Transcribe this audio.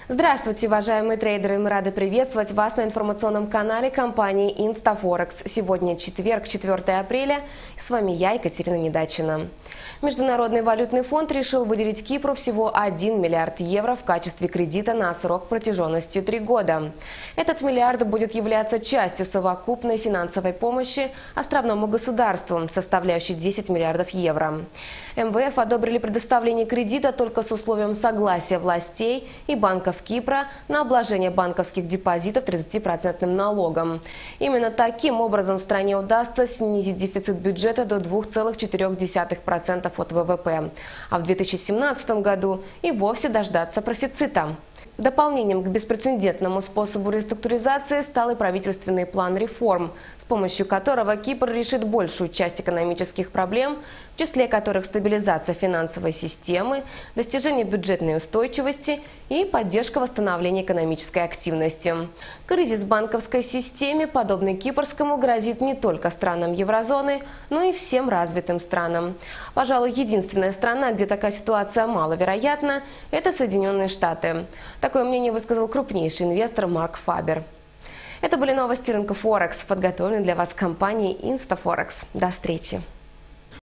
Здравствуйте, уважаемые трейдеры! Мы рады приветствовать вас на информационном канале компании InstaForex. Сегодня четверг, 4 апреля. С вами я, Екатерина Недачина. Международный валютный фонд решил выделить Кипру всего 1 миллиард евро в качестве кредита на срок протяженностью 3 года. Этот миллиард будет являться частью совокупной финансовой помощи островному государству, составляющей 10 миллиардов евро. МВФ одобрили предоставление кредита только с условием согласия властей и банков Кипра на обложение банковских депозитов 30% налогом. Именно таким образом стране удастся снизить дефицит бюджета до 2,4% от ВВП, а в 2017 году и вовсе дождаться профицита. Дополнением к беспрецедентному способу реструктуризации стал и правительственный план реформ, с помощью которого Кипр решит большую часть экономических проблем, в числе которых стабилизация финансовой системы, достижение бюджетной устойчивости и поддержка восстановления экономической активности. Кризис в банковской системе, подобный кипрскому, грозит не только странам еврозоны, но и всем развитым странам. Пожалуй, единственная страна, где такая ситуация маловероятна, это Соединенные Штаты. Такое мнение высказал крупнейший инвестор Марк Фабер. Это были новости рынка Форекс, подготовленные для вас компанией InstaForex. До встречи!